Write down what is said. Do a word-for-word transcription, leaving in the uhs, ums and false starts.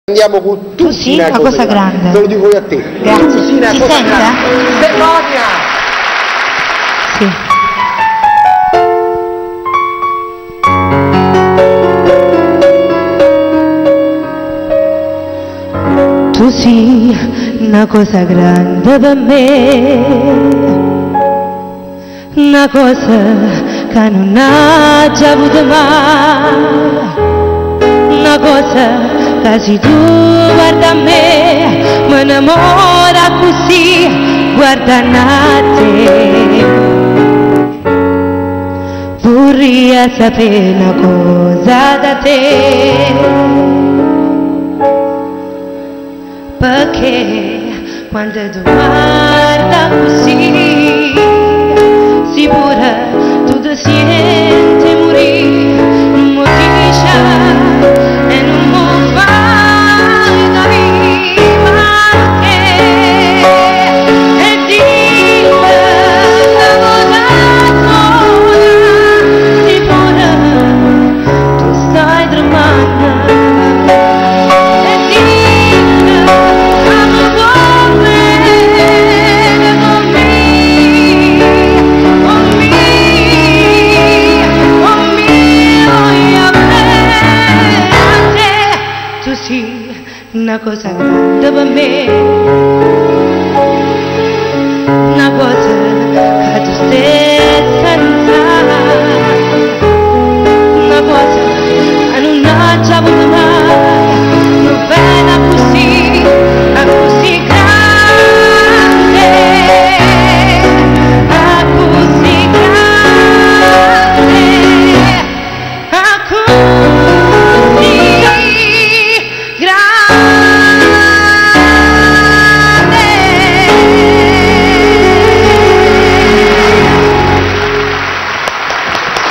Andiamo con tu, tu sì, una, una cosa, cosa grande. grande. Te lo dico io a te. Grazie. Tu sì, una Si cosa sente? grande. Stefania! Sì. Tu sì, una cosa grande per me, una cosa che non ha già avuto mai, una cosa che se tu guarda a me, mi innamora così, guardando a te. Vorrei sapere una cosa da te, perché quando tu guarda così, sicura tu ti senti morire, non mi dici e non mi fai capire perché, e dimmi che cosa sola, sicura tu stai tremando. Una cosa grande per me, una cosa che tu stessa non sai, una cosa